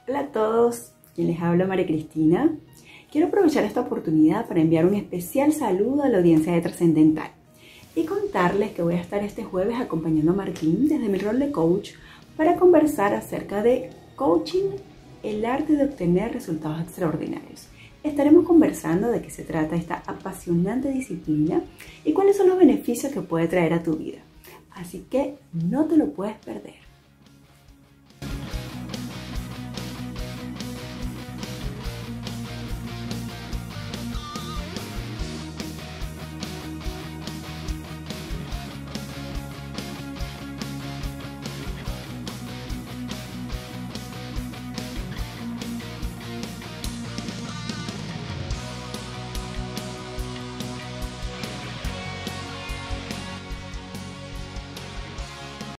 Hola a todos, quien les habla María Cristina. Quiero aprovechar esta oportunidad para enviar un especial saludo a la audiencia de Trascendental y contarles que voy a estar este jueves acompañando a Martín desde mi rol de coach para conversar acerca de coaching, el arte de obtener resultados extraordinarios. Estaremos conversando de qué se trata esta apasionante disciplina y cuáles son los beneficios que puede traer a tu vida. Así que no te lo puedes perder.